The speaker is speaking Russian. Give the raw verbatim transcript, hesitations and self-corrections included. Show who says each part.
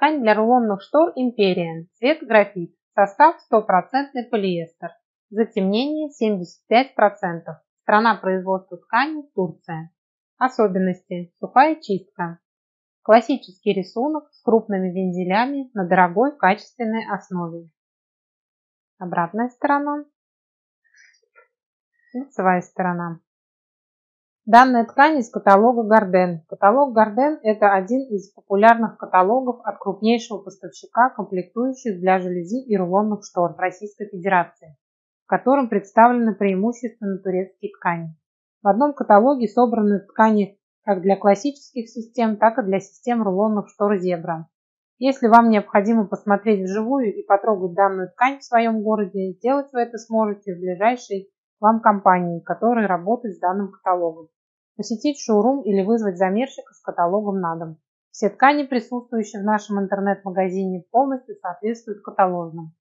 Speaker 1: Ткань для рулонных штор Imperien. Цвет графит. Состав сто процентов полиэстер. Затемнение семьдесят пять процентов. Страна производства ткани Турция. Особенности. Сухая чистка. Классический рисунок с крупными вензелями на дорогой качественной основе. Обратная сторона. Лицевая сторона. Данная ткань из каталога Gardin. Каталог Gardin – это один из популярных каталогов от крупнейшего поставщика комплектующих для жалюзи и рулонных штор в Российской Федерации, в котором представлены преимущественно турецкие ткани. В одном каталоге собраны ткани как для классических систем, так и для систем рулонных штор Zebra. Если вам необходимо посмотреть вживую и потрогать данную ткань в своем городе, сделать вы это сможете в ближайшей вам компании, которая работает с данным каталогом. Посетить шоурум или вызвать замерщика с каталогом на дом. Все ткани, присутствующие в нашем интернет-магазине, полностью соответствуют каталожным.